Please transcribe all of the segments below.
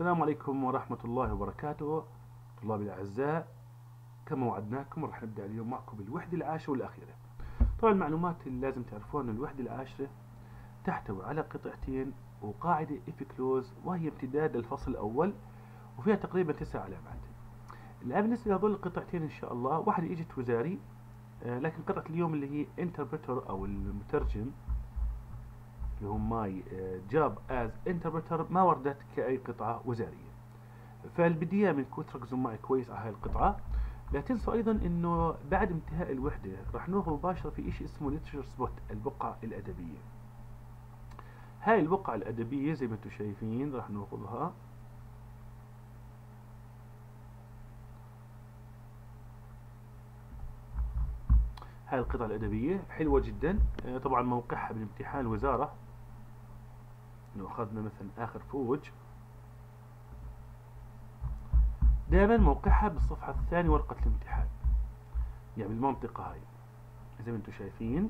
السلام عليكم ورحمة الله وبركاته. طلابي الأعزاء، كما وعدناكم راح نبدأ اليوم معكم بالوحدة العاشرة والأخيرة. طبعا المعلومات اللي لازم تعرفوها أن الوحدة العاشرة تحتوي على قطعتين وقاعدة if close، وهي امتداد للفصل الأول، وفيها تقريبا 9 علامات. الآن بالنسبة لهذول القطعتين إن شاء الله، واحدة إجت وزاري، لكن قطعة اليوم اللي هي interpreter أو المترجم اللي هو ماي جاب از انتربرتر ما وردت كأي قطعة وزارية. فالبداية منكم تركزوا معي كويس على هاي القطعة. لا تنسوا أيضا إنه بعد انتهاء الوحدة راح نروح مباشرة في إشي اسمه ليترشر سبوت، البقعة الأدبية. هاي البقعة الأدبية زي ما انتم شايفين راح ناخذها. هاي القطعة الأدبية حلوة جدا. طبعا موقعها بالامتحان الوزارة، لو أخذنا مثلا آخر فوج دائما موقعها بالصفحة الثانية ورقة الامتحان، يعني بالمنطقة هاي زي ما انتم شايفين.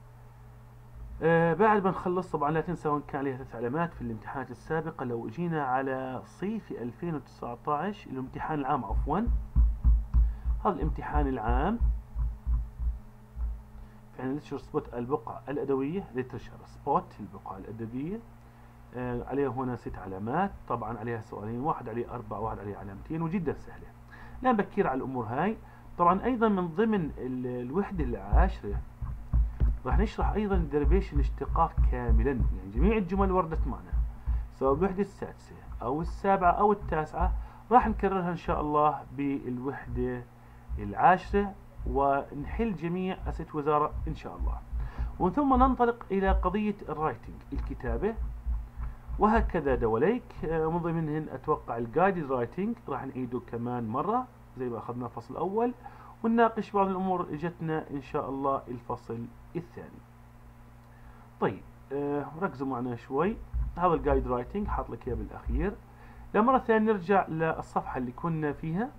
بعد ما نخلص طبعا لا تنسوا ان كان عليها 3 علامات في الامتحانات السابقة. لو اجينا على صيف 2019 الامتحان العام عفوا، هذا الامتحان العام يعني ليترشر سبوت البقعة الأدبية، ليترشر سبوت البقعة الأدبية. عليها هنا 6 علامات، طبعا عليها سؤالين، واحد عليه 4 واحد عليه علامتين، وجدا سهلة. لا نبكر على الأمور هاي. طبعا أيضا من ضمن الوحدة العاشرة راح نشرح أيضا الدربيشن الاشتقاق كاملا، يعني جميع الجمل وردت معنا سواء بالوحدة السادسة أو السابعة أو التاسعة، راح نكررها إن شاء الله بالوحدة العاشرة ونحل جميع أسئلة وزارة إن شاء الله. ومن ثم ننطلق إلى قضية الرايتنج، الكتابة، وهكذا دواليك. من ضمنهن أتوقع الجايدد رايتنج راح نعيده كمان مرة زي ما أخذنا الفصل الأول، ونناقش بعض الأمور اجتنا إن شاء الله الفصل الثاني. طيب ركزوا معنا شوي. هذا الجايد رايتنج حاط لك إياه بالأخير. لمرة ثانية نرجع للصفحة اللي كنا فيها،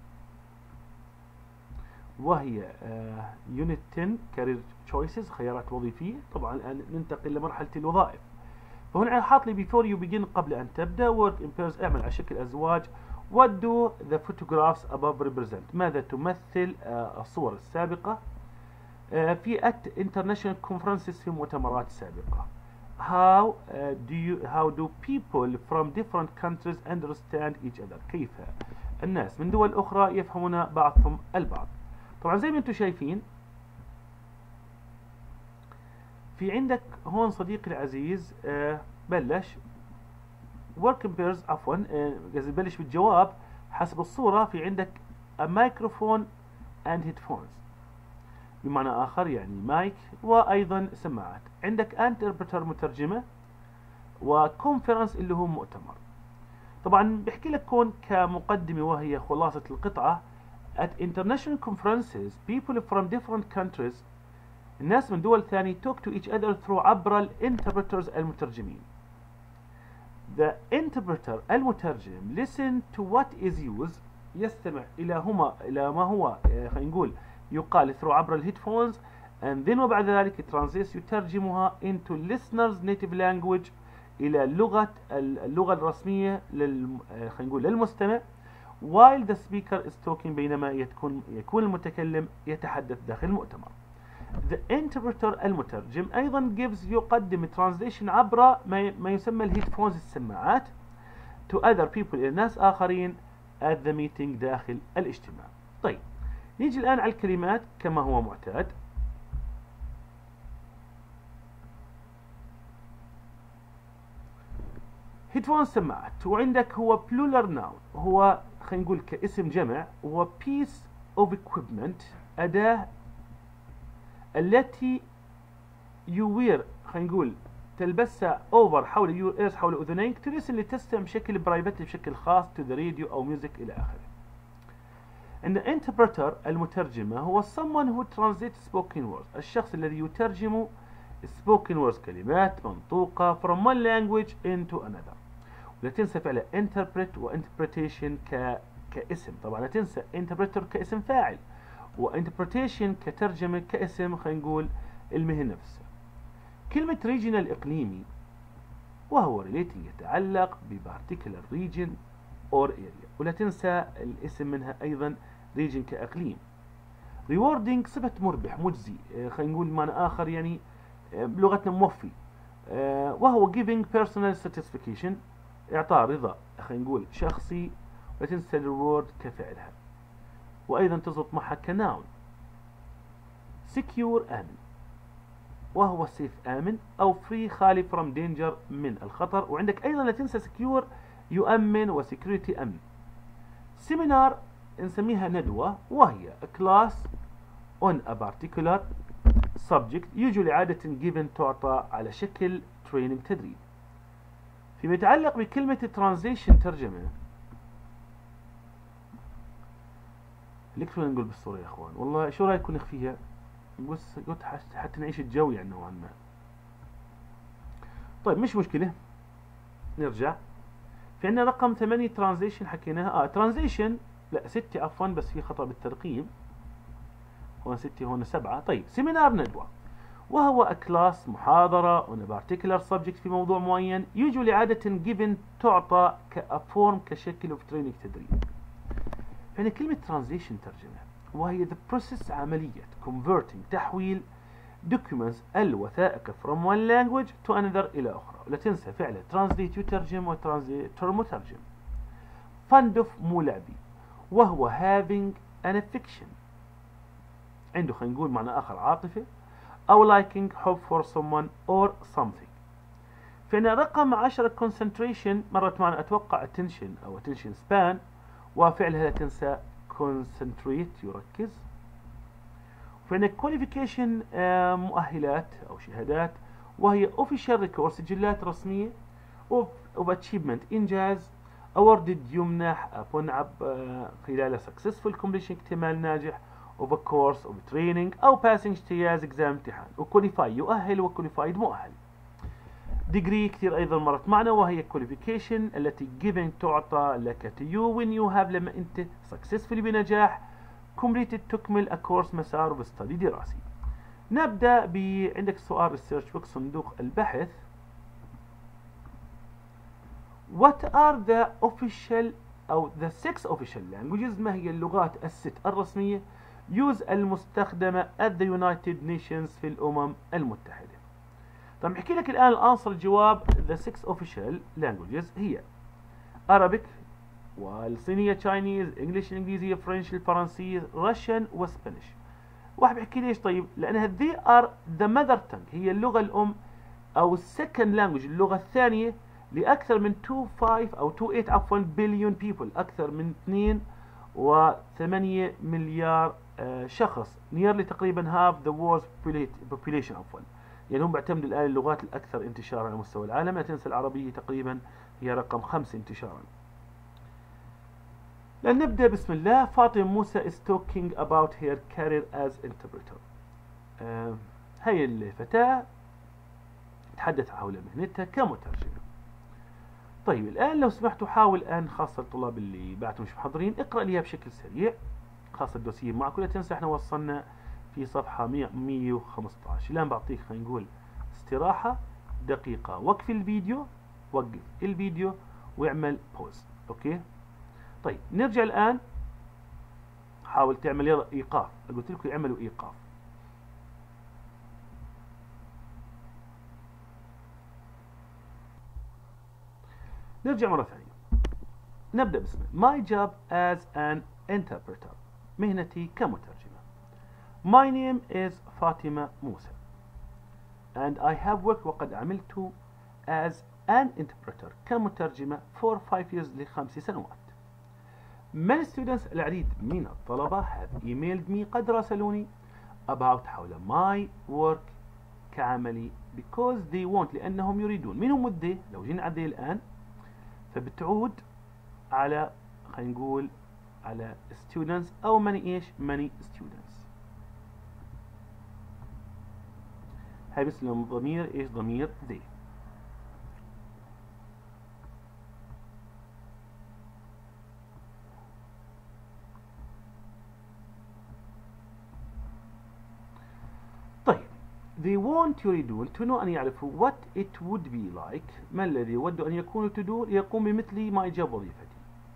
وهي يونت 10 كارير تشويسز، خيارات وظيفية. طبعا الآن ننتقل لمرحلة الوظائف. فهنا حاط لي before you begin، قبل أن تبدأ، work in pairs، اعمل على شكل أزواج. what do the photographs above represent، ماذا تمثل الصور السابقة في at international conferences، في مؤتمرات سابقة. how do people from different countries understand each other، كيف الناس من دول أخرى يفهمون بعضهم البعض. طبعا زي ما انتم شايفين في عندك هون صديقي العزيز بلش work in pairs، عفوا بلش بالجواب حسب الصورة. في عندك a microphone and headphones، بمعنى آخر يعني مايك وأيضا سماعات. عندك interpreter مترجمة، وconference اللي هو مؤتمر. طبعا بحكي لك كون كمقدمة وهي خلاصة القطعة. at international conferences people from different countries، الناس من دول ثانية talk to each other through عبر الانتربرترز المترجمين. the interpreter المترجم listen to what is used، يستمع إلى ما هو خلينا نقول يقال through عبر الهيدفونز، and then وبعد ذلك translates يترجمها into listeners native language، إلى اللغة الرسمية خلينا نقول للمستمع. while the speaker is talking، بينما يكون المتكلم يتحدث داخل المؤتمر. the interpreter المترجم أيضا يقدم translation عبر ما يسمى الهيدفونز، السماعات، to other people، إلى ناس آخرين at the meeting، داخل الاجتماع. طيب نيجي الآن على الكلمات كما هو معتاد. هيدفونز سماعات، وعندك هو plural noun، هو خلينا نقول كاسم جمع، هو piece of equipment، أداة التي you wear خلينا نقول تلبسها over حول your ears، حول أذنيك، تلبس اللي تستمع بشكل برايفت، بشكل خاص to the radio أو music إلى آخره. عند interpreter المترجمة هو someone who translates spoken words، الشخص الذي يترجم spoken words، كلمات منطوقة from one language into another. ولا تنسى فعل interpret و interpretation كاسم. طبعا لا تنسى interpreter كاسم فاعل، و interpretation كترجمة كاسم خلينا نقول المهنة نفسها. كلمة regional إقليمي، وهو relating يتعلق ب particular region or area، ولا تنسى الاسم منها أيضا region كإقليم. rewarding صفة مربح مجزي، خلينا نقول بمعنى آخر يعني بلغتنا موفي، وهو giving personal satisfaction إعطاء رضا خلينا نقول شخصي، ولا تنسى reward كفعلها، وأيضا تزبط معها كناون. secure آمن، وهو safe آمن، أو free خالي from danger من الخطر، وعندك أيضا لا تنسى secure يؤمن، وسكيورتي أمن. seminar نسميها ندوة، وهي a class on a particular subject usually عادة given تعطى على شكل training تدريب. فيما يتعلق بكلمة translation ترجمة، ليك شو نقول بالصورة يا اخوان، والله شو رايكم نخفيها بس قلت حتى نعيش الجو يعني نوعا ما. طيب مش مشكلة، نرجع. في عندنا رقم 8 translation حكيناها، translation لا 6 عفوا، بس في خطأ بالترقيم، هون 6 هون 7. طيب سيمينار ندوة، وهو كلاس محاضرة on a particular subject في موضوع معين usually عادة given تعطى كفورم كشكل of training تدريب. يعني كلمة translation ترجمة، وهي the process عملية converting تحويل documents الوثائق from one language to another إلى أخرى، ولا تنسى فعلا translate يترجم وtranslator مترجم. fond of مو لعبي، وهو having an affection عنده خلينا نقول معنى آخر عاطفة، أو liking حب for someone or something. فإن رقم 10 concentration مرت معنا أتوقع attention أو attention span، وفعلها لا تنسى concentrate يركز. فإن qualification مؤهلات أو شهادات، وهي official record سجلات رسمية of achievement إنجاز، awarded يمنح upon خلال successful completion اكتمال ناجح of a course of training أو passing اجتياز exam امتحان، وqualify يؤهل وqualified مؤهل. degree كثير أيضا مرت معنا، وهي qualification التي given تعطى لك to you when you have لما أنت successfully بنجاح completed تكمل a course مسار بستدي دراسي. نبدأ عندك سؤال research box صندوق البحث. what are the official أو the 6 official languages، ما هي اللغات الست الرسمية use المستخدمة at the United Nations في الأمم المتحدة. طب احكي لك الآن الأنسر الجواب the 6 official languages هي Arabic، والصينية Chinese، English الإنجليزية، فرنش الفرنسية، Russian وسبانيش. واحد بيحكي ليش؟ طيب لأنها they are the mother tongue هي اللغة الأم أو second language اللغة الثانية لأكثر من 25 أو 28 عفوا بليون people، أكثر من 2.8 مليار شخص، nearly تقريبا half the world's population عفوا. يعني هم بيعتمدوا الآن اللغات الأكثر انتشارا على مستوى العالم. لا تنسى العربية تقريبا هي رقم 5 انتشارا. لنبدأ بسم الله. فاطمة موسى is talking about her career as interpreter. هي الفتاة تحدث حول مهنتها كمترجمة. طيب الآن لو سمحتوا حاول الآن خاصة الطلاب اللي بعتوا مش محضرين اقرأ ليها بشكل سريع، خاصة الدوسيه معك. ولا تنسى احنا وصلنا في صفحة 115. الآن بعطيك خلينا نقول استراحة دقيقة، وقف الفيديو، وقف الفيديو واعمل بوز. اوكي طيب نرجع الآن، حاول تعمل يلا إيقاف، قلت لكم اعملوا إيقاف. نرجع مرة ثانية، نبدأ باسمه. My job as an interpreter، مهنتي كمترجمة. My name is فاطمة موسى and I have worked وقد عملت as an interpreter كمترجمة for 5 years ل5 سنوات. Many students العديد من الطلبة have emailed me قد راسلوني about حول my work كعملي because they want لأنهم يريدون. من هم they؟ لو جينا على they الآن فبتعود على خلينا نقول على students أو many إيش many students. هاي بس ضمير إيش ضمير they. طيب they want يريدون to know أن يعرفوا what it would be like ما الذي يود أن يكون to do يقوم بمثل ما إجاب وظيفتي.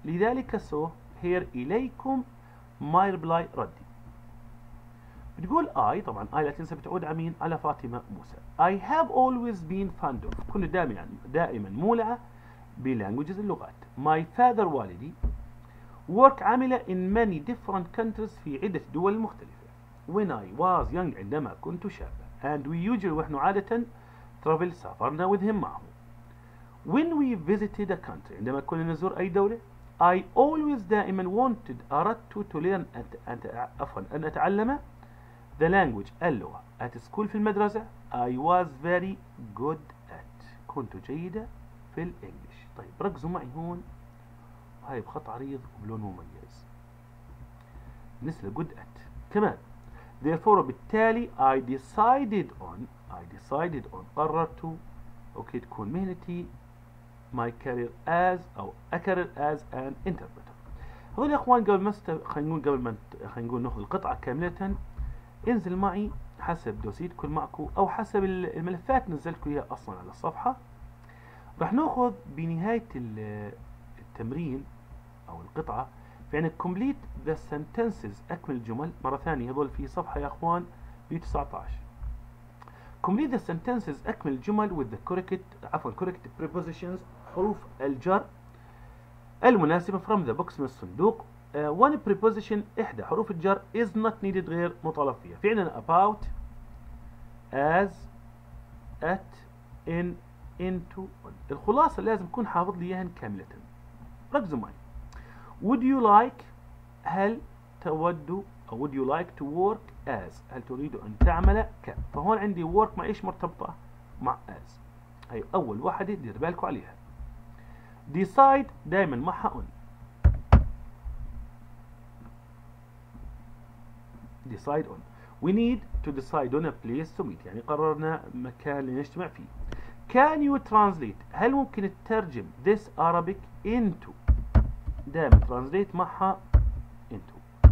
لذلك here إليكم my reply ردي. بتقول I، طبعا I لا تنسى بتعود على مين؟ على فاطمة موسى. I have always been fond of، كنت دائما مولعة بلانجوجز اللغات. My father والدي work عمل in many different countries في عدة دول مختلفة. When I was young عندما كنت شابا. And we usually ونحن عادة travel سافرنا with him معه. When we visited a country عندما كنا نزور أي دولة I always دائما أردت to learn أن أتعلم the language اللغة at school في المدرسة I was very good at كنت جيدة في الإنجليش. طيب ركزوا معي هون، هاي بخط عريض وبلون مميز مثل good at كمان. therefore بالتالي I decided on قررت أوكي تكون مهنتي my career as أو a career as an interpreter. هذول يا اخوان قبل ما خلينا نقول ناخذ القطعة كاملة، انزل معي حسب دوسيتكم معكم او حسب الملفات نزلتكم اياها اصلا على الصفحة. راح ناخذ بنهاية التمرين او القطعة في عندك complete the sentences اكمل الجمل. مرة ثانية هذول في صفحة يا اخوان ب 19. complete the sentences اكمل الجمل with the correct prepositions حروف الجر المناسبة from the box من الصندوق. one preposition إحدى حروف الجر is not needed غير مطالب فيها. في عندنا about as at in into on. الخلاصة لازم تكون حافظ لي إياها كاملة. ركزوا معي. would you like هل تود أو would you like to work as هل تريد أن تعمل ك. فهون عندي work مع إيش مرتبطة؟ مع as. هي أول واحدة دير بالكم عليها. decide دائما معها on. decide on. we need to decide on a place to meet يعني قررنا مكان لنجتمع فيه. can you translate هل ممكن تترجم this Arabic into دائما translate معها into.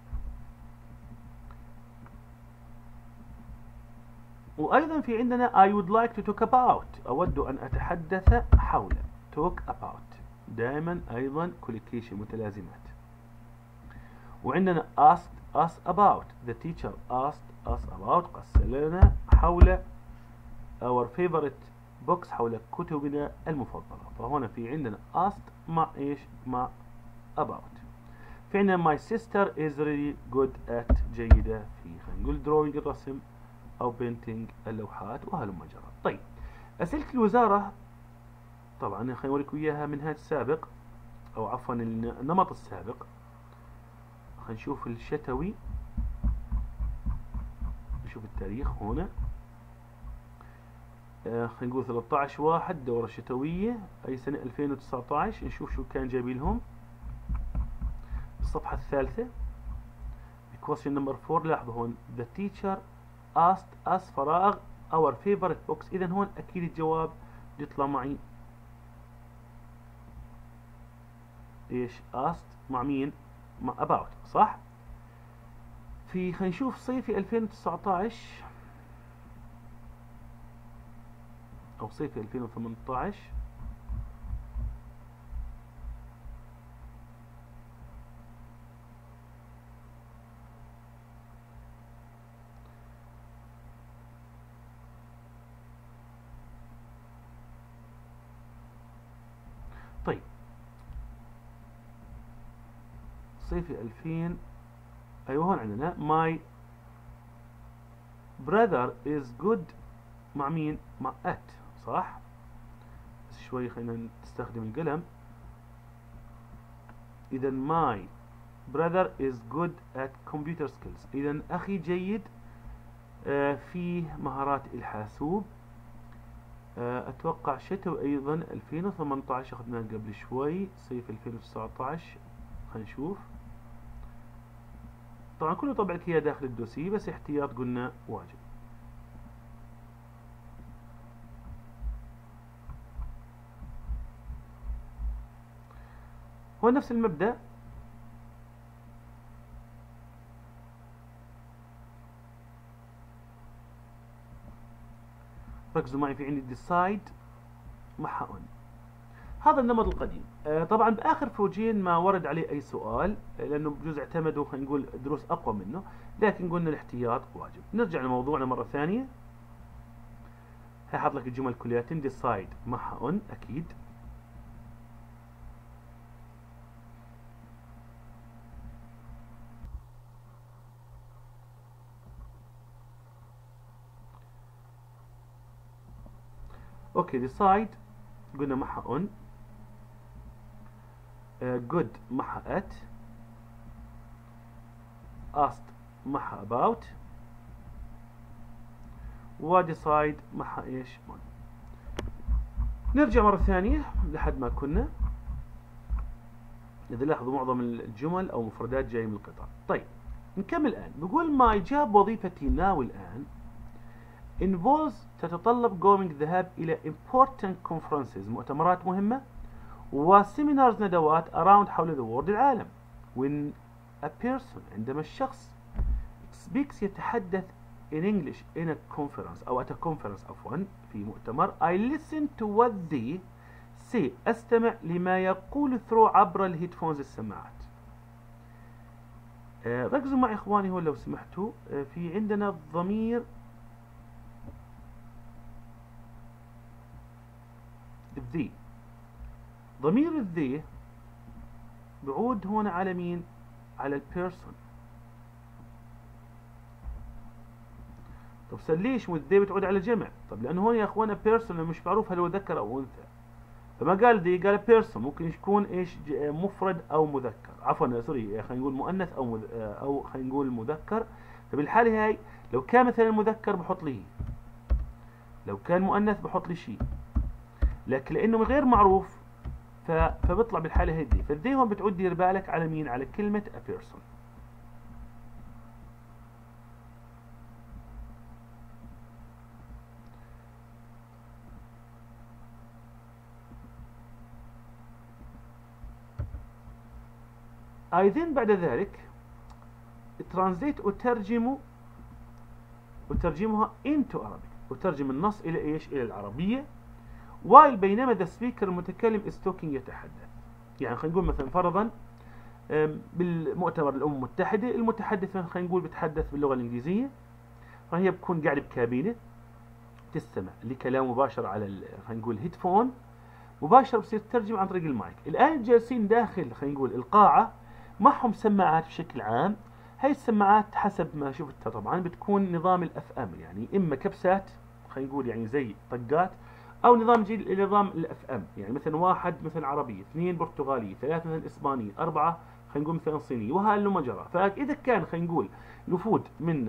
وأيضا في عندنا I would like to talk about أود أن أتحدث حول talk about دائما أيضا collocation متلازمات. وعندنا asked us about the teacher asked us about قسلنا حول our favorite books حول كتبنا المفضلة. فهنا في عندنا asked مع إيش؟ مع about. في عندنا my sister is really good at جيدة في خلينا نقول drawing الرسم أو painting اللوحات وهلم جرى. طيب أسئلة الوزارة طبعا خلينا نوريكم إياها من هذا السابق أو عفوا النمط السابق. خلينا نشوف الشتوي، نشوف التاريخ هنا. خلينا نقول 13/1 دورة شتوية أي سنة 2019. نشوف شو كان جايبين لهم الصفحة الثالثة. question number 4 لاحظوا هون the teacher asked us فراغ our favorite books. إذا هون أكيد الجواب يطلع معي إيش؟ asked مع مين؟ مع about صح؟ في خلينا نشوف صيفي 2019 أو صيفي 2018. طيب صيفي 2000 أيوه هون عندنا my brother is good مع مين؟ مع at صح؟ بس شوي خلينا نستخدم القلم. إذا my brother is good at computer skills. إذا أخي جيد في مهارات الحاسوب. أتوقع شتوي أيضا 2018 أخذناه قبل شوي. صيف 2019 خلينا نشوف. طبعا كله طبع لك هي داخل الدوسي بس احتياط قلنا واجب. هو نفس المبدأ. ركزوا معي في عندي decide معها on. هذا النمط القديم. طبعا باخر فوجين ما ورد عليه اي سؤال، لانه بجوز اعتمدوا خلينا نقول دروس اقوى منه، لكن قلنا الاحتياط واجب. نرجع لموضوعنا مره ثانيه. هحط لك الجمل كلياتين. decide معها on اكيد. اوكي decide قلنا معها on. good معها at. asked معها about. و decide معها ايش on. نرجع مرة ثانية لحد ما كنا. إذا لاحظوا معظم الجمل أو مفردات جاية من القطع. طيب نكمل الآن. بقول ما إجاب وظيفتي ناو الآن involves تتطلب going الذهاب إلى important conferences مؤتمرات مهمة وسيمينارز ندوات around حول the world العالم. when a person عندما الشخص speaks يتحدث in English in a conference أو at a conference عفوا في مؤتمر I listen to what they say أستمع لما يقول through عبر الهيدفونز السماعات. ركزوا معي إخواني هون لو سمحتوا. في عندنا الضمير the. ضمير the بعود هون على مين؟ على البيرسون. طب ليش والذي بتعود على جمع؟ طب لانه هون يا اخوانا بيرسون مش معروف هل هو ذكر او انثى، فما قال ذي قال بيرسون. ممكن يكون ايش مفرد او مذكر، عفوا سوري خلينا نقول مؤنث او خلينا نقول مذكر. فبالحاله هاي لو كان مثلا مذكر بحط لي، لو كان مؤنث بحط لي شيء، لكن لانه غير معروف فبيطلع بالحاله هي ذي. فالذي هون بتعود دير بالك على مين؟ على كلمه a person. then بعد ذلك ترانزيت أترجمها into Arabic، أترجم النص إلى إيش؟ إلى العربية. while بينما the speaker المتكلم is talking يتحدث. يعني خلينا نقول مثلا فرضا بالمؤتمر الأمم المتحدة المتحدث خلينا نقول بتحدث باللغة الإنجليزية، فهي بتكون قاعدة بكابينة تستمع لكلام مباشر على خلينا نقول هيدفون مباشر، بصير تترجم عن طريق المايك. الآن جالسين داخل خلينا نقول القاعة معهم سماعات بشكل عام. هاي السماعات حسب ما شفتها طبعا بتكون نظام الاف ام، يعني اما كبسات خلينا نقول يعني زي طقات، او نظام نظام الاف ام، يعني مثلا واحد مثلا عربيه، اثنين برتغاليه، ثلاثه مثلا اسبانيه، اربعه خلينا نقول مثلا صينيه، وهلم مجرى. فاذا كان خلينا نقول الوفود من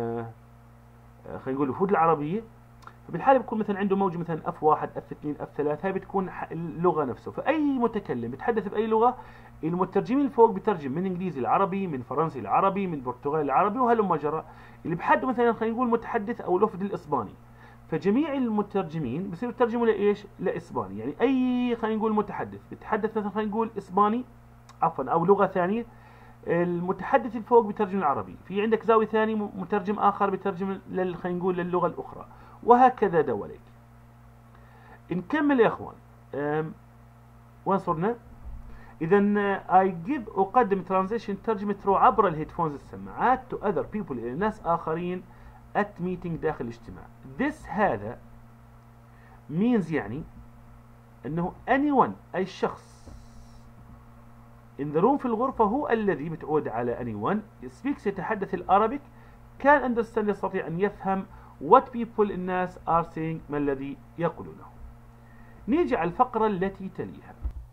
خلينا نقول الوفود العربيه، فبالحاله بيكون مثلا عنده موجه مثلا اف واحد اف اثنين اف ثلاث، هاي بتكون اللغه نفسه. فاي متكلم بيتحدث باي لغه المترجمين اللي فوق بيترجم من انجليزي لعربي، من فرنسي لعربي، من برتغالي لعربي، وهلم جرى. اللي بحده مثلا خلينا نقول متحدث او الوفد الاسباني، فجميع المترجمين بصيروا يترجموا لايش؟ لاسباني. يعني اي خلينا نقول متحدث بيتحدث مثلا خلينا نقول اسباني عفوا او لغه ثانيه، المتحدث اللي فوق بيترجم العربي، في عندك زاويه ثاني مترجم اخر بيترجم خلينا نقول للغه الاخرى، وهكذا دواليك. نكمل يا اخوان. وين صرنا؟ اذا اقدم ترانزيشن ترجمه عبر الهيدفونز السماعات to other people الى ناس اخرين at meeting داخل الاجتماع. this هذا means يعني انه anyone اي شخص in the room في الغرفه هو الذي بتعود على anyone speaks يتحدث العربي can understand يستطيع ان يفهم what people الناس are saying ما الذي يقولونه. نيجي على الفقره التي تليها.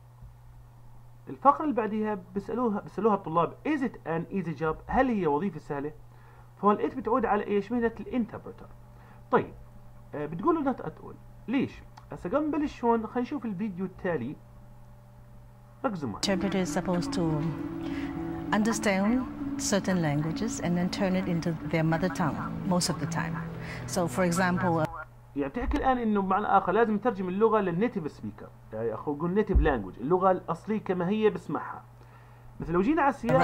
الفقرة اللي بعديها بيسألوها الطلاب is it an easy job؟ هل هي وظيفة سهلة؟ فهون it بتعود على ايش؟ مهنة الانتربرتر. طيب بتقولوا لا تقول ليش؟ هسه قبل نبلش هون خلينا نشوف الفيديو التالي. ركزوا معي. Interpreter is supposed to understand certain languages and then turn it into their mother tongue most of the time. So for example يعني بتحكي الان انه بمعنى اخر لازم نترجم اللغه للنيتيف سبيكر، يعني اخو نقول نيتيف لانجوج، اللغه الاصليه كما هي بسمعها. مثل لو جينا على السياق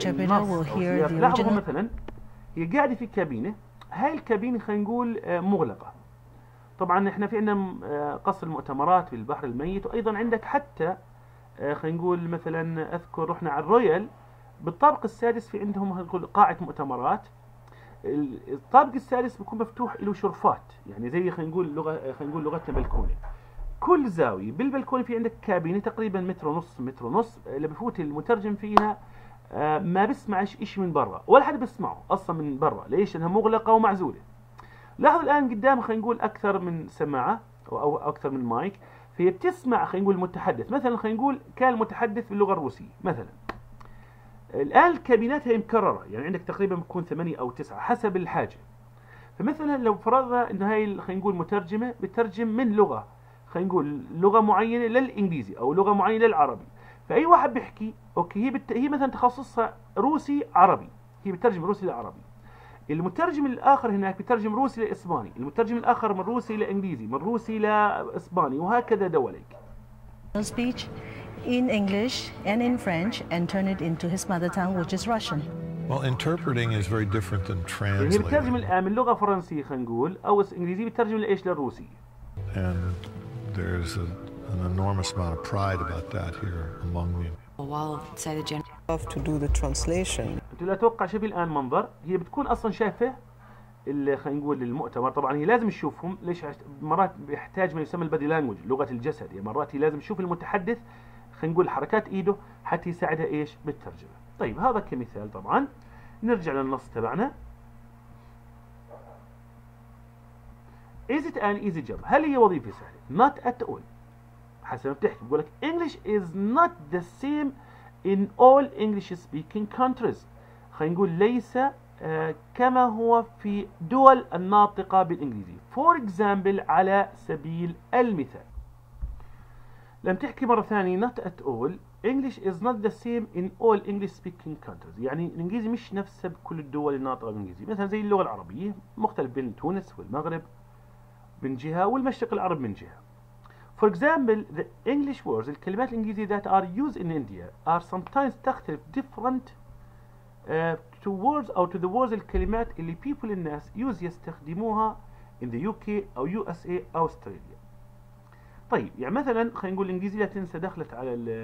لاحظوا مثلا هي قاعده في كابينه، هاي الكابينه خلينا نقول مغلقه. طبعا احنا في عندنا قصر المؤتمرات في البحر الميت، وايضا عندك حتى خلينا نقول مثلا اذكر رحنا على الرويال بالطابق السادس في عندهم قاعة مؤتمرات. الطابق السادس بيكون مفتوح له شرفات، يعني زي خلينا نقول لغتنا بلكونه. كل زاوية بالبلكونه في عندك كابينة تقريبا متر ونص اللي بفوت المترجم فيها ما بسمعش شيء من برا، ولا حد بيسمعه اصلا من برا. ليش؟ لانها مغلقة ومعزولة. لاحظوا الان قدام خلينا نقول اكثر من سماعة او اكثر من مايك، فهي بتسمع خلينا نقول المتحدث. مثلا خلينا نقول كان المتحدث باللغة الروسية مثلا، الآن الكابينات هي مكررة، يعني عندك تقريبا بتكون 8 أو 9 حسب الحاجة. فمثلا لو فرضنا إنه هاي خلينا نقول مترجمة بترجم من لغة خلينا نقول لغة معينة للإنجليزي أو لغة معينة للعربي، فأي واحد بيحكي أوكي هي مثلا تخصصها روسي عربي، هي بترجم روسي لعربي. المترجم الآخر هناك بترجم روسي لإسباني، المترجم الآخر من روسي لإنجليزي، من روسي لإسباني، وهكذا دوليك. Speech in English and in French and turn it into his mother tongue, which is Russian. Well, interpreting is very different than يعني هي بترجم translating. الآن من لغة فرنسية خلينا نقول أو إنجليزي بترجم لإيش؟ للروسي. And there's an enormous amount of pride about that here among me. While say the general to do the translation. أنت لا تتوقع شوفي الآن منظر، هي بتكون أصلا شايفة خلينا نقول المؤتمر. طبعا هي لازم تشوفهم، ليش؟ مرات بيحتاج ما يسمى البادي لانجوج، لغة الجسد. يعني مرات هي لازم تشوف المتحدث خلينا نقول حركات ايده حتى يساعدها ايش؟ بالترجمة. طيب هذا كمثال. طبعا نرجع للنص تبعنا. Is it an easy job؟ هل هي وظيفة سهلة؟ Not at all. حسب ما بتحكي بقول لك English is not the same in all English speaking countries. خلينا نقول ليس كما هو في دول الناطقة بالإنجليزي. For example على سبيل المثال. لما تحكي مرة ثانية not at all English is not the same in all English speaking countries. يعني الإنجليزي مش نفسه بكل الدول الناطقة بالإنجليزي. مثلا زي اللغة العربية مختلف بين تونس والمغرب من جهة والمشرق العرب من جهة. For example the English words الكلمات الإنجليزية that are used in India are sometimes تختلف different towards أو to the words الكلمات اللي people الناس يستخدموها in the UK أو USA أو أستراليا. طيب يعني مثلا خلينا نقول الإنجليزية لا تنسى دخلت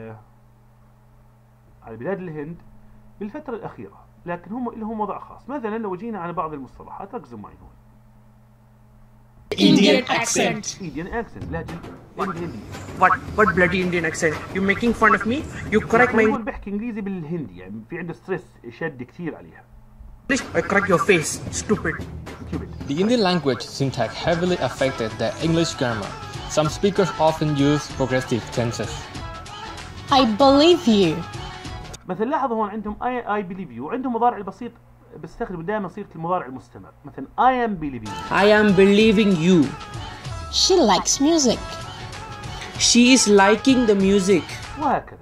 على بلاد الهند بالفترة الأخيرة، لكن هم لهم وضع خاص. مثلا لو جينا على بعض المصطلحات ركزوا معي هون. Indian accent. Indian accent لهجة الهندية. What bloody Indian accent? You making fun of me? You correct my نقول بحكي إنجليزي بالهندي، يعني في عنده ستريس شد كثير عليها. English. I correct your face, stupid. The Indian language syntax heavily affected the English grammar. Some speakers often use progressive tenses. I believe you. مثلا لاحظوا هون عندهم I believe you، وعندهم مضارع البسيط بيستخدموا دائما صيغة المضارع المستمر. مثلا I am believing you. I am believing you. She likes music. She is liking the music. وهكذا.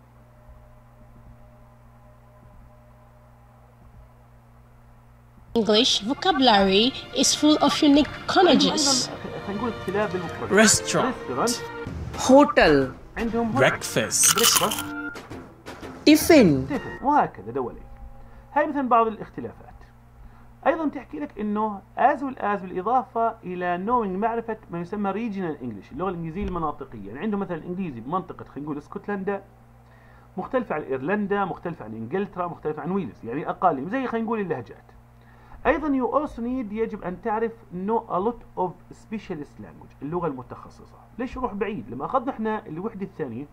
English vocabulary is full of unique conjugations. خلينا نقول اختلاف بالمفردات. Restaurant. Hotel. عندهم breakfast. Tiffin. وهكذا دولي. هاي مثلا بعض الاختلافات. ايضا تحكي لك انه as بالاضافه الى knowing معرفه ما يسمى regional English، اللغه الانجليزيه المناطقيه. يعني عندهم مثلا الانجليزي بمنطقه خلينا نقول اسكتلندا مختلفه عن ايرلندا، مختلفه عن انجلترا، مختلفه عن ويلز، يعني اقاليم زي خلينا نقول اللهجات. ايضا you also need يجب ان تعرف know a lot of specialist language، اللغه المتخصصه. ليش نروح بعيد؟ لما اخذنا احنا الوحده الثانيه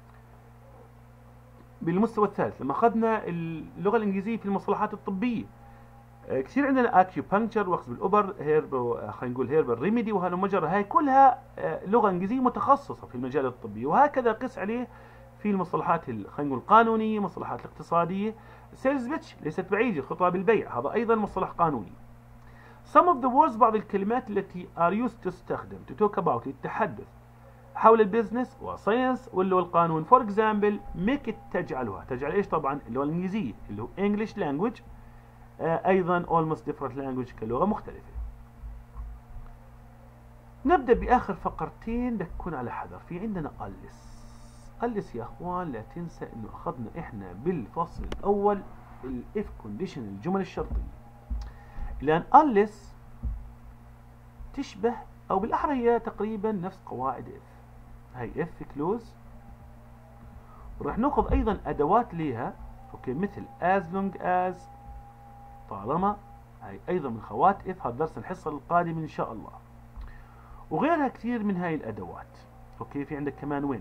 بالمستوى الثالث، لما اخذنا اللغه الانجليزيه في المصطلحات الطبيه كثير عندنا اكيوبانكتشر، وقص بالابر، هيرب، خلينا نقول هيربال ريميدي وهالمجرى، هاي كلها لغه انجليزيه متخصصه في المجال الطبي. وهكذا قس عليه في المصطلحات خلينا نقول القانونيه، المصطلحات الاقتصاديه. سيلز بيتش ليست بعيده، خطاب البيع هذا ايضا مصطلح قانوني. some of the words بعض الكلمات التي are used تستخدم to talk about التحدث حول البزنس والساينس واللي هو القانون. فور اكزامبل make it تجعل ايش؟ طبعا اللغه الانجليزيه اللي هو English language، ايضا almost different language كلغه مختلفه. نبدا باخر فقرتين بدك تكون على حذر. في عندنا ألس يا اخوان، لا تنسى انه اخذنا احنا بالفصل الاول الاف كونديشن، الجمل الشرطيه. لان ألس تشبه او بالاحرى هي تقريبا نفس قواعد اف. هاي اف كلوز، وراح ناخذ ايضا ادوات ليها اوكي مثل as long as، طالما، هاي ايضا من خوات اف. هذا درس الحصه القادمه ان شاء الله، وغيرها كثير من هاي الادوات. اوكي في عندك كمان وين.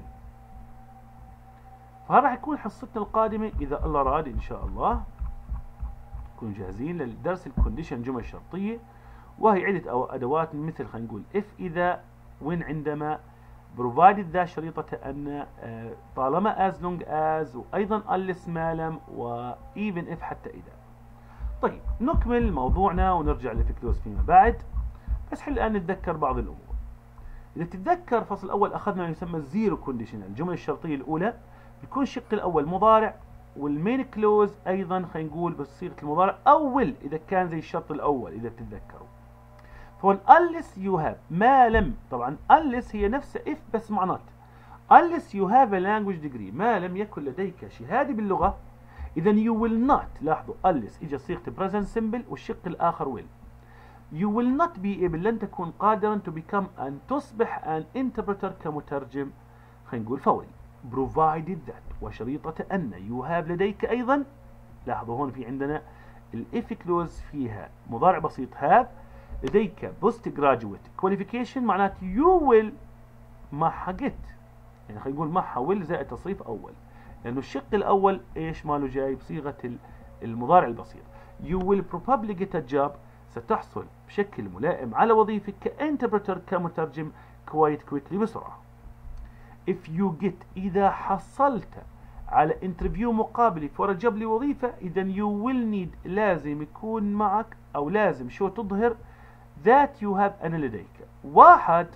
فهذا راح يكون حصتنا القادمه اذا الله راد ان شاء الله. نكون جاهزين للدرس الكونديشن جمل الشرطيه، وهي عده ادوات مثل خلينا نقول اف اذا، وين عندما، provided ذا شريطة أن، طالما as long as، وأيضا unless ما لم، و even if حتى إذا. طيب نكمل موضوعنا ونرجع لفكلوز فيما بعد، بس حل الآن نتذكر بعض الأمور. إذا تتذكر الفصل الأول أخذنا ما يسمى الزيرو كونديشن، الجملة الشرطية الأولى بيكون الشق الأول مضارع، والمين كلوز أيضا خلينا نقول بصيغة المضارع أول إذا كان زي الشرط الأول إذا تتذكروا. فهون unless you have، ما لم، طبعا unless هي نفسها if بس مع not. unless you have a language degree، ما لم يكن لديك شهادة باللغة، إذا you will not. لاحظوا unless إجا صيغة present simple والشق الآخر will. you will not be able، لن تكون قادرا to become، أن تصبح an interpreter كمترجم خلينا نقول فوري. provided that، وشريطة أن you have لديك أيضا. لاحظوا هون في عندنا الإف كلوز فيها مضارع بسيط have، لديك بوست جراجويت كواليفيكيشن، معناته يو ويل معها جيت، يعني خلينا نقول معها ويل زائد تصريف اول، لانه الشق الاول ايش ماله جاي بصيغه المضارع البسيط. يو ويل probably get a job، ستحصل بشكل ملائم على وظيفه كانتربرتر كمترجم quite quickly بسرعه. if you get، اذا حصلت على انترفيو مقابلي for a job لوظيفه، اذا you will need لازم يكون معك او لازم شو تظهر that you have أنا لديك. واحد،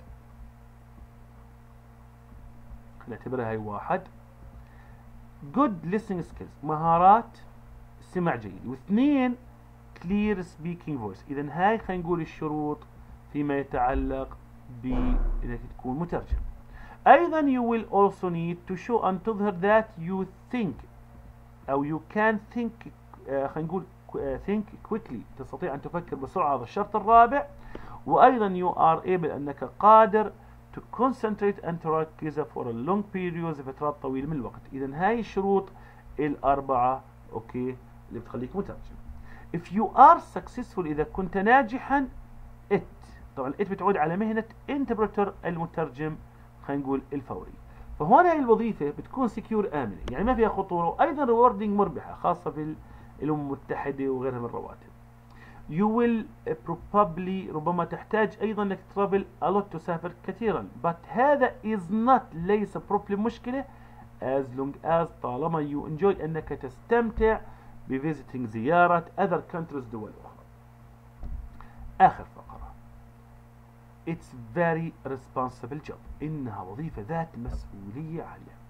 نعتبرها هي واحد good listening skills، مهارات سمع جيد. واثنين clear speaking voice. إذا هاي خلينا نقول الشروط فيما يتعلق بإنك تكون مترجم. أيضا you will also need to show أن تظهر that you think أو you can think، خلينا نقول think quickly، تستطيع أن تفكر بسرعة، هذا الشرط الرابع. وأيضا you are able، أنك قادر to concentrate أن تركز for a long periods، فترات طويلة من الوقت. إذا هاي الشروط الأربعة أوكي اللي بتخليك مترجم. if you are successful، إذا كنت ناجحا، it، طبعا it بتعود على مهنة interpreter المترجم خلينا نقول الفوري. فهون هاي الوظيفة بتكون secure آمنة، يعني ما فيها خطورة، وأيضا rewarding مربحة، خاصة في الأمم المتحدة وغيرها من الرواتب. you will probably، ربما تحتاج أيضا أنك travel a lot، تسافر كثيرا. but هذا is not، ليس problem، مشكلة as long as، طالما you enjoy، أنك تستمتع بvisiting، زيارة other countries، دول أخرى. آخر فقرة it's very responsible job، إنها وظيفة ذات مسؤولية عالية.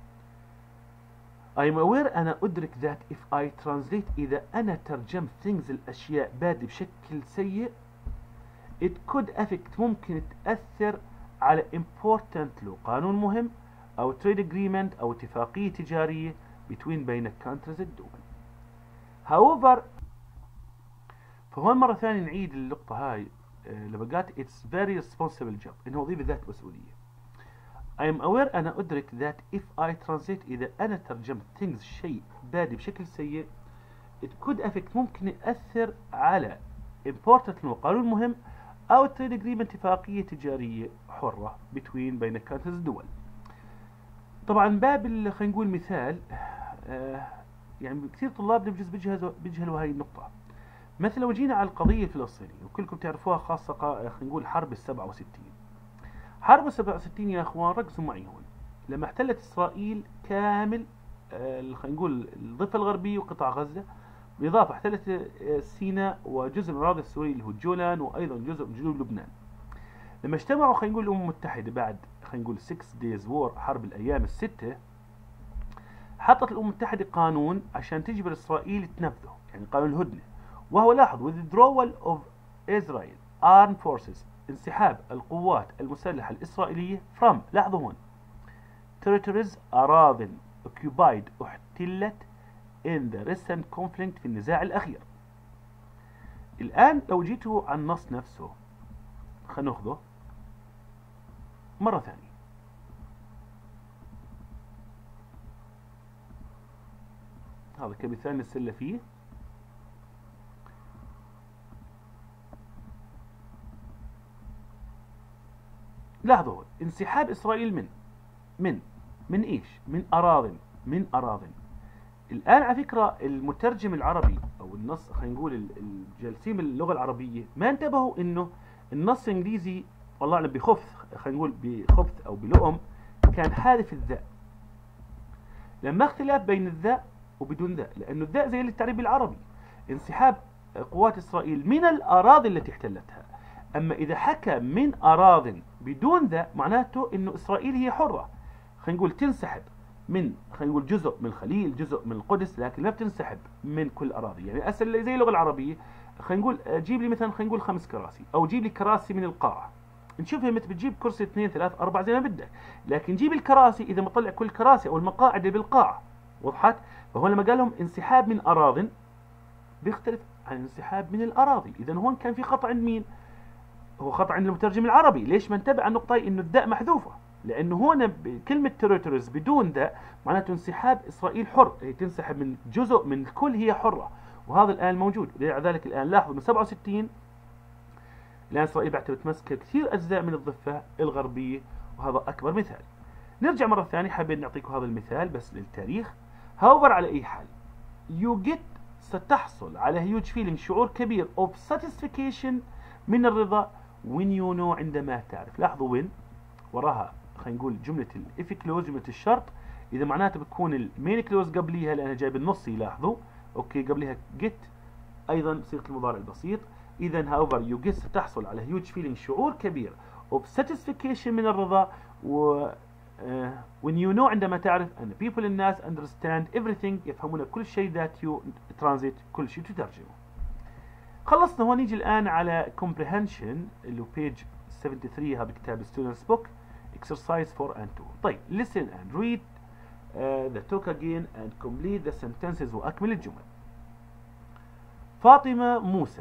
I'm aware، أنا أدرك that if I translate، إذا أنا ترجمت things، الأشياء، بادي بشكل سيء، it could affect، ممكن تأثر على important law، قانون مهم، أو trade agreement، أو اتفاقية تجارية بين countries، الدول. however، فهون مرة ثانية نعيد اللقطة هاي لبقات it's very responsible job، إنه وظيفة ذات مسؤولية. I am aware، أنا أدرك that if I translate، إذا أنا ترجمت things، شيء بادي بشكل سيء، it could affect، ممكن يأثر على important law، قانون مهم، أو trade agreement، اتفاقية تجارية حرة بين countries، الدول. طبعا باب خلينا نقول مثال، يعني كثير طلاب بجوز بيجهلوا هاي النقطة. مثلا لو جينا على القضية الفلسطينية، وكلكم تعرفوها، خاصة خلينا نقول حرب ال67. حرب ال67 يا اخوان، ركزوا معي هون، لما احتلت اسرائيل كامل خلينا نقول الضفة الغربية وقطاع غزة، بالاضافة احتلت سيناء وجزء من الاراضي السورية اللي هو الجولان، وايضا جزء من جنوب لبنان. لما اجتمعوا خلينا نقول الامم المتحدة بعد خلينا نقول 6 days war، حرب الايام الستة، حطت الامم المتحدة قانون عشان تجبر اسرائيل تنفذه، يعني قانون الهدنة، وهو لاحظ withdrawal of Israel armed forces، انسحاب القوات المسلحة الإسرائيلية from، لاحظوا هون territories، أراضٍ occupied، احتلت in the recent conflict، في النزاع الأخير. الآن لو جيتوا على النص نفسه، خلينا ناخذه مرة ثانية. هذا كمثال نستدل فيه. لاحظوا انسحاب إسرائيل من إيش؟ من أراضٍ. الآن على فكرة المترجم العربي أو النص، خلينا نقول الجالسين باللغة العربية ما انتبهوا إنه النص الإنجليزي والله أعلم بخبث، خلينا نقول بخبث أو بلؤم، كان حذف الذاء. لما اختلاف بين الذاء وبدون ذاء، لأنه الذاء زي التعريب بالعربي، انسحاب قوات إسرائيل من الأراضي التي احتلتها. أما إذا حكى من أراضٍ بدون ذاء معناته إنه إسرائيل هي حرة، خلينا نقول تنسحب من، خلينا نقول جزء من الخليل، جزء من القدس، لكن لا بتنسحب من كل أراضي. يعني أسأل زي اللغة العربية، خلينا نقول جيب لي مثلا، خلينا نقول 5 كراسي، أو جيب لي كراسي من القاعة. نشوفها متى بتجيب كرسي 2 3 4 زي ما بدك، لكن جيب الكراسي إذا مطلع كل كراسي أو المقاعد اللي بالقاعة. وضحت؟ فهو لما قال لهم انسحاب من أراضٍ بيختلف عن انسحاب من الأراضي. إذا هون كان في خطأ عند مين؟ هو خطأ عند المترجم العربي. ليش ما انتبه على النقطة إنه الذاء محذوفة؟ لأنه هون كلمة territories بدون ذاء معناته انسحاب إسرائيل حر، هي تنسحب من جزء من الكل، هي حرة، وهذا الآن موجود. لذلك الآن لاحظوا من 67 الآن إسرائيل بعد تمسك كثير أجزاء من الضفة الغربية، وهذا أكبر مثال. نرجع مرة ثانية، حابين نعطيكم هذا المثال بس للتاريخ. however على أي حال you get ستحصل على huge feeling شعور كبير of satisfaction من الرضا when you know عندما تعرف. لاحظوا when وراها خلينا نقول جملة الإف كلوز، جملة الشرط، إذا معناته بتكون المين كلوز قبليها لأنها جاي بالنص. لاحظوا أوكي قبلها get أيضا صيغة المضارع البسيط. إذا however you get ستحصل على huge feeling شعور كبير of satisfaction من الرضا و when you know عندما تعرف أن people الناس understand everything يفهمون كل شيء that you translate كل شيء تترجمه. خلصنا هون. نيجي الآن على comprehension اللي هو page 73 هذا كتاب students book exercise 4 and 2. طيب listen and read the talk again and complete the sentences وأكمل الجمل. فاطمة موسى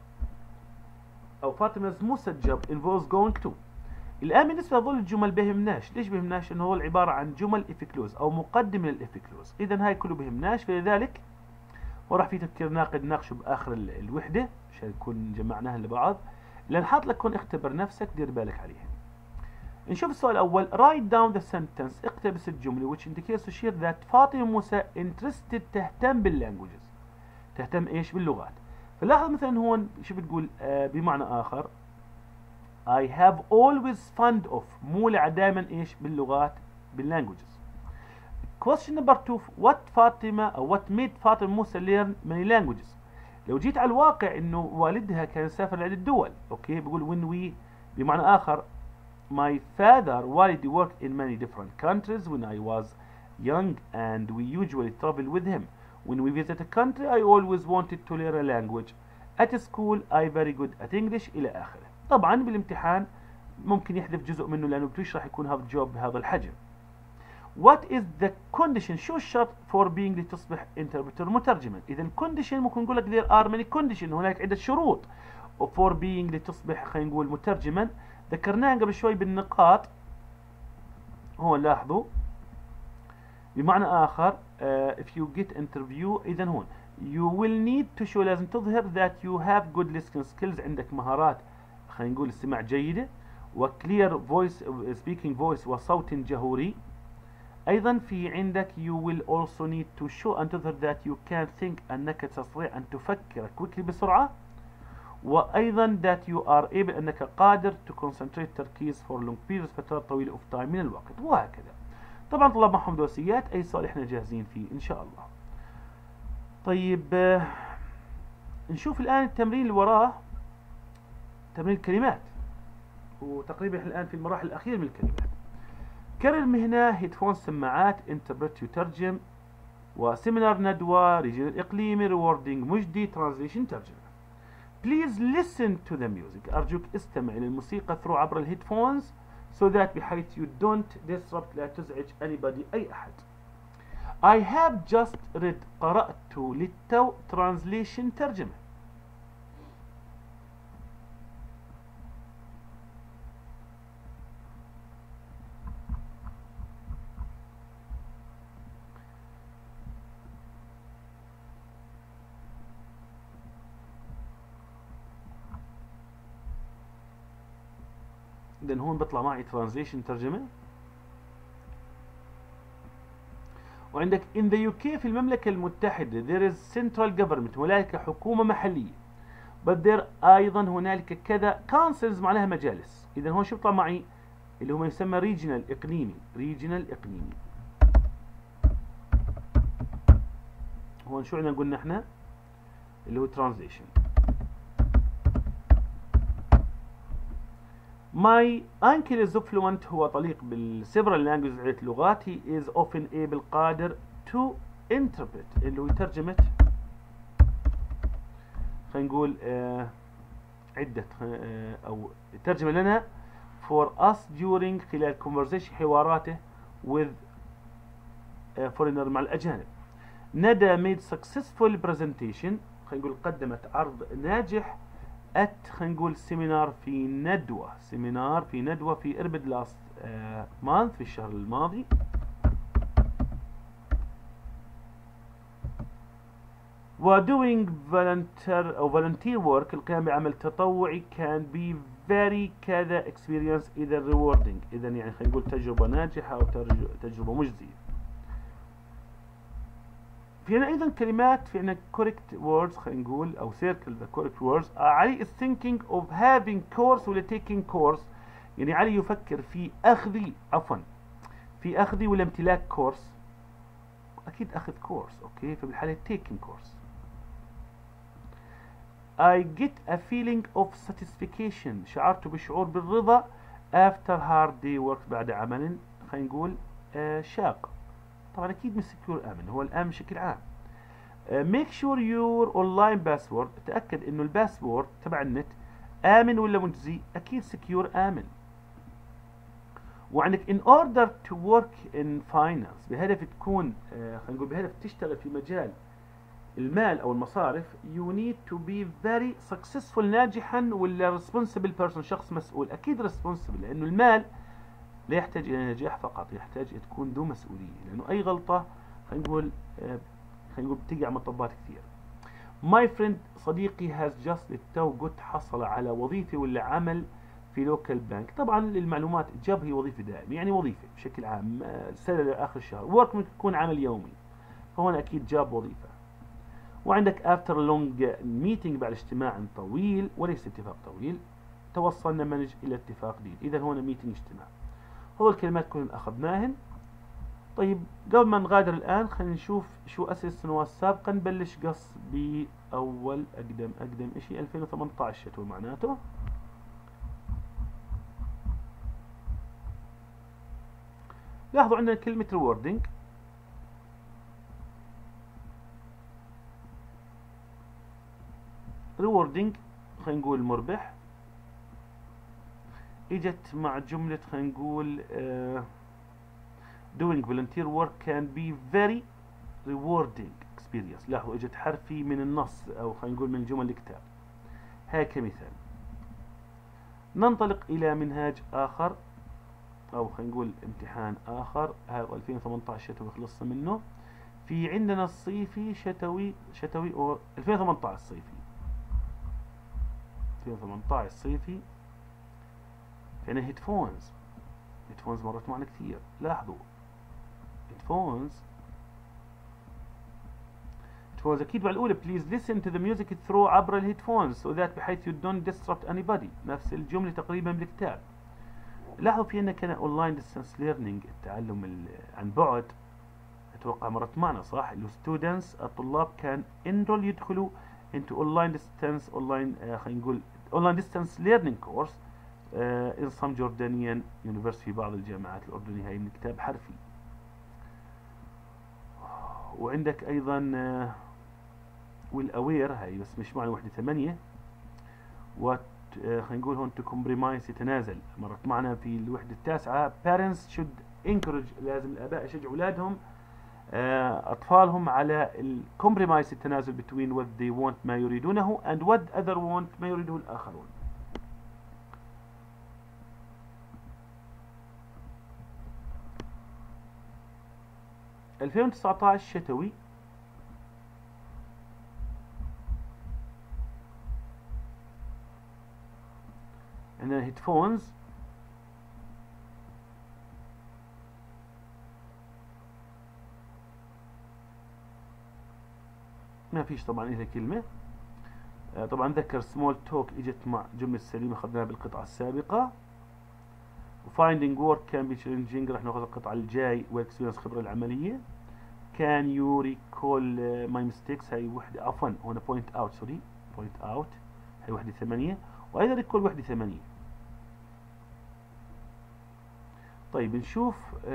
أو فاطمة موسى job involves going to. الآن بالنسبة لهذول الجمل بهمناش. ليش بهمناش؟ إنه هو عبارة عن جمل if clause أو مقدمة للإف كلوز. إذا هاي كله بهمناش، فلذلك وراح في تفكير ناقد ناقشه بآخر الوحدة عشان نكون جمعناها لبعض. لأن حاط لك هون اختبر نفسك، دير بالك عليها. نشوف السؤال الأول. write down the sentence، اقتبس الجملة which indicates to share that فاطمة موسى interested تهتم بالlanguages. تهتم إيش؟ باللغات. فلاحظ مثلا هون شو بتقول بمعنى آخر I have always fond of، مولع دائما إيش؟ باللغات، بالlanguages. question number 2 what فاطمة أو what made فاطمة موسى learn many languages. لو جيت على الواقع إنه والدها كان يسافر لعدة دول، أوكي بقول when we، بمعنى آخر my father والدي worked in many different countries when I was young and we usually travel with him. When we visit a country I always wanted to learn a language. At school I very good at English إلى آخره. طبعا بالامتحان ممكن يحذف جزء منه لأنه بيشرح يكون هذا الجواب بهذا الحجم. What is the condition؟ شو الشرط for being لتصبح interpreter مترجما؟ إذا الكونديشن ممكن نقول لك there are many conditions، هناك عدة شروط for being لتصبح خلينا نقول مترجما، ذكرناها قبل شوي بالنقاط. هو لاحظوا بمعنى آخر if you get interview، إذا هون you will need to show، لازم تظهر that you have good listening skills، عندك مهارات خلينا نقول استماع جيدة، وclear voice speaking voice وصوت جهوري. أيضا في عندك you will also need to show أن تظهر that you can think أنك تستطيع أن تفكر quickly بسرعة، وأيضا that you are able أنك قادر to concentrate تركيز for long periods فترات طويلة of time من الوقت، وهكذا. طبعا طلاب معهم دوسيات، أي سؤال إحنا جاهزين فيه إن شاء الله. طيب نشوف الآن التمرين اللي وراه، تمرين الكلمات، وتقريبا إحنا الآن في المراحل الأخيرة من الكلمات. كرر مهنة، هيدفون سماعات، انتربرت يترجم، وسيمينار ندوة، ريجن إقليمي، ريوردينج مجدي، ترانزليشن ترجمة. Please listen to the music. أرجوك استمع إلى الموسيقى through عبر الهيدفونز so that بحيث you don't disrupt، لا تزعج anybody أي أحد. I have just read، قرأت للتو translation ترجمة. إذن هون بطلع معي translation ترجمة. وعندك in the UK في المملكة المتحدة there is central government، هنالك حكومة محلية. but there أيضا هنالك كذا councils معناها مجالس. إذا هون شو بيطلع معي؟ اللي هو ما يسمى regional إقليمي. regional إقليمي. هون شو عندنا قلنا احنا؟ اللي هو translation. My uncle is fluent، هو طليق بالseveral languages، عدة لغات. He is often able، قادر to interpret، اللي هو ترجمة، خلينا نقول عدة أو ترجمة لنا for us during، خلال conversation، حواراته with foreigner، مع الأجانب. ندى made successful presentation، خلينا نقول قدمت عرض ناجح خلينا نقول سيمينار في ندوة في إربد لاست مانث، في الشهر الماضي. و doing volunteer work، القيام بعمل تطوعي، can be very كذا experience، إذا rewarding، إذا يعني خلينا نقول تجربة ناجحة أو تجربة مجزية. في عنا أيضا كلمات، في عنا correct words، خلينا نقول أو circle the correct words. علي is thinking of having course ولا taking course، يعني علي يفكر في أخذ ولا امتلاك كورس. أكيد أخذ كورس، أوكي، فبالحالة taking course. I get a feeling of satisfaction، شعرت بشعور بالرضا after hard day work، بعد عمل خلينا نقول شاق. طبعا اكيد مش سكيور امن، هو الامن بشكل عام. make sure your online password، تاكد انه الباسورد تبع النت امن ولا مجزي. اكيد سكيور امن. وعندك in order to work in finance، بهدف تكون خلينا نقول بهدف تشتغل في مجال المال او المصارف. you need to be very successful، ناجحا ولا responsible person، شخص مسؤول. اكيد responsible، لانه المال لا يحتاج إلى نجاح فقط، يحتاج إلى تكون ذو مسؤولية، لأنه أي غلطة خلينا نقول بتقع مطبات كثير. My friend، صديقي has just، للتو قد حصل على وظيفة ولا عمل في لوكال بانك. طبعا للمعلومات جاب هي وظيفة دائمة، يعني وظيفة بشكل عام سنة لآخر الشهر. work ممكن يكون عمل يومي، فهون أكيد جاب وظيفة. وعندك after a long meeting، بعد اجتماع طويل وليس اتفاق طويل، توصلنا منج إلى اتفاق جديد. إذا هون meeting اجتماع. هذول الكلمات كلهم أخذناهن. طيب قبل ما نغادر الآن خلينا نشوف شو أسئلة السنوات السابقة. نبلش قص بأول أقدم إشي 2018 شتو معناته. لاحظوا عندنا كلمة rewarding. خلينا نقول مربح، اجت مع جملة خلينا نقول doing volunteer work can be very rewarding experience. لاحظوا اجت حرفي من النص او خلينا نقول من جمل الكتاب. هاي كمثال. ننطلق الى منهاج اخر او خلينا نقول امتحان اخر. هذا 2018 شتوي خلصنا منه. في عندنا الصيفي شتوي او 2018 صيفي. 2018 صيفي. يعني هيدفونز مرت معنا كثير. لاحظوا هيدفونز اكيد مع الاولى please listen to the music through عبر الهيدفونز so that بحيث you don't disrupt anybody. نفس الجملة تقريبا بالكتاب. لاحظوا في عندنا كان اونلاين distance learning، التعلم عن بعد، اتوقع مرت معنا صح. students الطلاب كان enroll يدخلوا into online distance خلينا نقول online distance learning course in some Jordanian university، في بعض الجامعات الأردنية. هاي من كتاب حرفي. وعندك أيضا والأوير، هاي بس مش معنى وحدة 8. خلينا نقول هون to compromise يتنازل، مرت معنا في الوحدة 9. parents should encourage، لازم الآباء يشجعوا أولادهم أطفالهم على compromise التنازل between what they want ما يريدونه and what other want ما يريده الآخرون. 2019 شتوي. عندنا هيدفونز ما فيش طبعا إلها كلمة. طبعا ذكر small talk اجت مع جملة سليمة أخذناها بالقطعة السابقة. finding work can be challenging راح ناخذ القطعة الجاي والاكسبيرينس خبرة العملية. can you recall my mistakes هي وحدة عفوا هنا point out سوري point out هي وحدة 8 وأيضا recall وحدة 8. طيب نشوف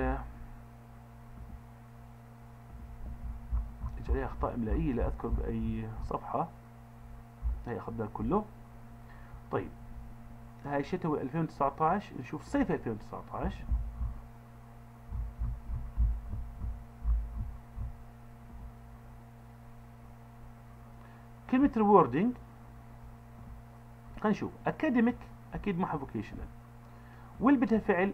اجى عليها أخطاء إملائية لا أذكر بأي صفحة. هي أخذنا كله. طيب هاي شتوي 2019 نشوف صيف 2019. كلمة rewarding خلينا نشوف academic أكيد معها vocational will بدها فعل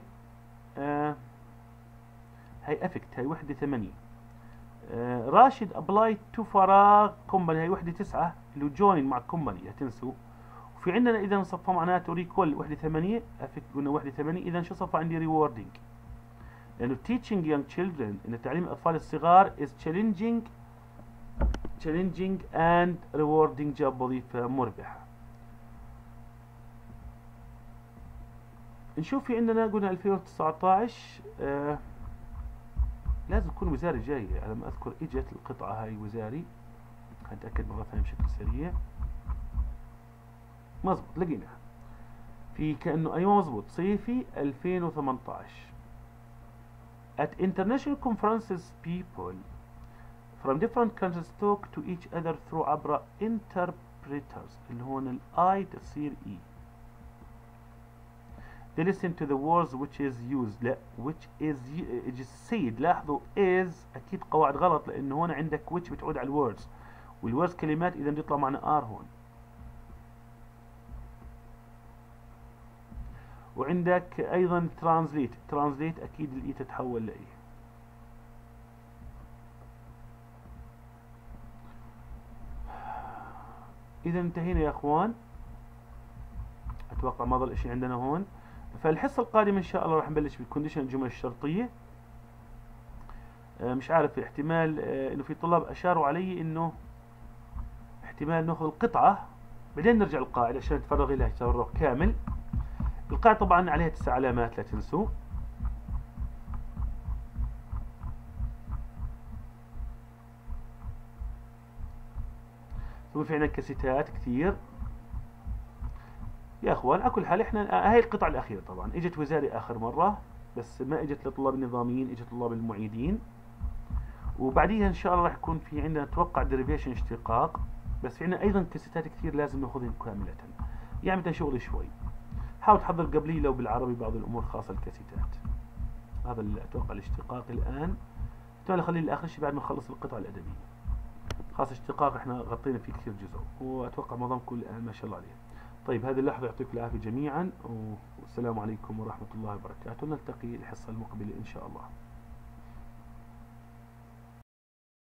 هاي affect هاي وحدة 8. راشد applied to فراغ company هاي وحدة 9 اللي هو join مع company لا تنسوا. وفي عندنا إذا نصفها معناته recall وحدة 8 affect قلنا وحدة 8. إذا شو صفها عندي rewarding لأنه teaching young children إن تعليم الأطفال الصغار is challenging and rewarding جاب وظيفة مربحة. نشوف في عندنا قلنا 2019 لازم تكون وزاري جاية على ما أذكر إجت القطعة هاي وزاري. هنتأكد مرة ثانية بشكل سريع. مظبوط لقيناها في كأنه أيوة مظبوط صيفي 2018. At international conferences people from different countries talk to each other through عبر interpreters اللي هون الآي تصير إي. They listen to the words which is used لا which is said. لاحظوا is أكيد قواعد غلط لأنه هون عندك which بتعود على الwords والwords كلمات إذا بيطلع معنا are هون. وعندك أيضا translate أكيد الإي تتحول لإي. إذا انتهينا يا أخوان. أتوقع ما ظل إشي عندنا هون. فالحصة القادمة إن شاء الله راح نبلش بالكونديشن الجمل الشرطية. مش عارف احتمال إنه في طلاب أشاروا علي إنه احتمال نأخذ القطعة بعدين نرجع القاعدة عشان نتفرغ لها تفرغ كامل. القاعدة طبعا عليها 9 علامات لا تنسوا. ثم في عندنا كاسيتات كثير يا اخوان. على كل حال احنا هاي القطعة الأخيرة طبعا اجت وزاري آخر مرة بس ما اجت لطلاب النظاميين اجت لطلاب المعيدين. وبعديها ان شاء الله راح يكون في عندنا اتوقع ديريفيشن اشتقاق بس في عندنا ايضا كاسيتات كثير لازم ناخذهم كاملة. يعني بدنا شغل شوي. حاول تحضر قبلي لو بالعربي بعض الامور خاصة الكاسيتات. هذا اتوقع الاشتقاق الان. تعال خليه لاخر شيء بعد ما نخلص القطعة الأدبية. خاصة اشتقاق احنا غطينا فيه كثير جزء واتوقع معظمكم الان ما شاء الله عليه. طيب هذه اللحظة يعطيكم العافية جميعا والسلام عليكم ورحمة الله وبركاته. نلتقي الحصة المقبلة إن شاء الله.